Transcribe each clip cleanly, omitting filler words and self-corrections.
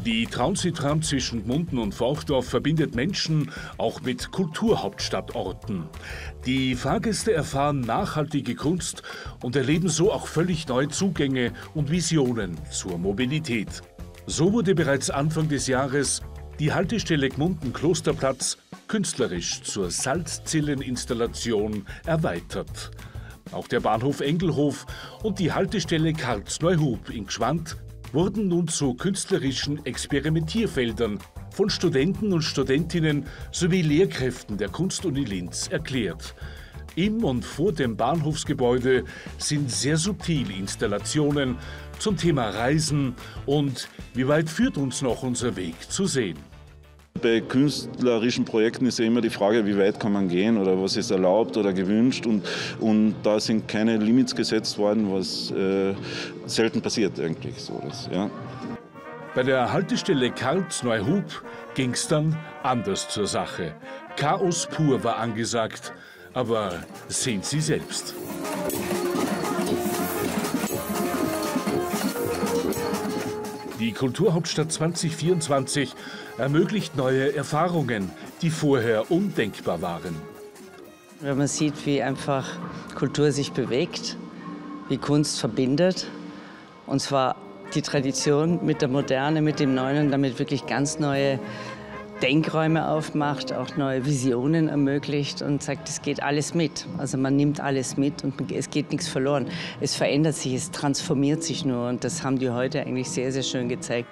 Die Traunseetram zwischen Gmunden und Forchdorf verbindet Menschen auch mit Kulturhauptstadtorten. Die Fahrgäste erfahren nachhaltige Kunst und erleben so auch völlig neue Zugänge und Visionen zur Mobilität. So wurde bereits Anfang des Jahres die Haltestelle Gmunden-Klosterplatz künstlerisch zur Salzzillen-Installation erweitert. Auch der Bahnhof Engelhof und die Haltestelle Karlsneuhub in Gschwand wurden nun zu künstlerischen Experimentierfeldern von Studenten und Studentinnen sowie Lehrkräften der Kunstuni Linz erklärt. Im und vor dem Bahnhofsgebäude sind sehr subtile Installationen zum Thema Reisen und wie weit führt uns noch unser Weg zu sehen. Bei künstlerischen Projekten ist ja immer die Frage, wie weit kann man gehen oder was ist erlaubt oder gewünscht. Und da sind keine Limits gesetzt worden, was selten passiert eigentlich. Ja. Bei der Haltestelle Karlsneuhub ging es dann anders zur Sache. Chaos pur war angesagt, aber sehen Sie selbst. Die Kulturhauptstadt 2024 ermöglicht neue Erfahrungen, die vorher undenkbar waren. Wenn man sieht, wie einfach Kultur sich bewegt, wie Kunst verbindet, und zwar die Tradition mit der Moderne, mit dem Neuen, und damit wirklich ganz neue Denkräume aufmacht, auch neue Visionen ermöglicht und sagt, es geht alles mit. Also man nimmt alles mit und es geht nichts verloren. Es verändert sich, es transformiert sich nur und das haben die heute eigentlich sehr, sehr schön gezeigt.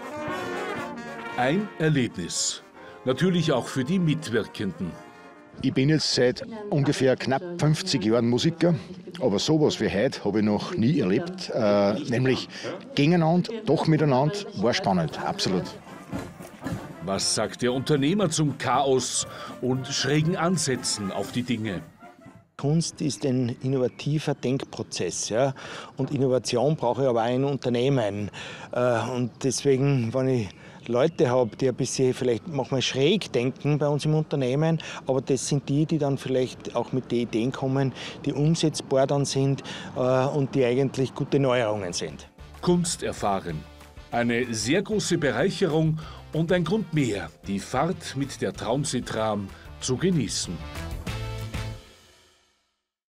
Ein Erlebnis. Natürlich auch für die Mitwirkenden. Ich bin jetzt seit ungefähr knapp 50 Jahren Musiker, aber sowas wie heute habe ich noch nie erlebt. Nämlich gegeneinander, doch miteinander, war spannend, absolut. Was sagt der Unternehmer zum Chaos und schrägen Ansätzen auf die Dinge? Kunst ist ein innovativer Denkprozess, ja? Und Innovation brauche ich aber auch ein Unternehmen. Und deswegen, wenn ich Leute habe, die ein bisschen vielleicht manchmal schräg denken bei uns im Unternehmen, aber das sind die, die dann vielleicht auch mit den Ideen kommen, die umsetzbar dann sind und die eigentlich gute Neuerungen sind. Kunst erfahren. Eine sehr große Bereicherung und ein Grund mehr, die Fahrt mit der Traunseetram zu genießen.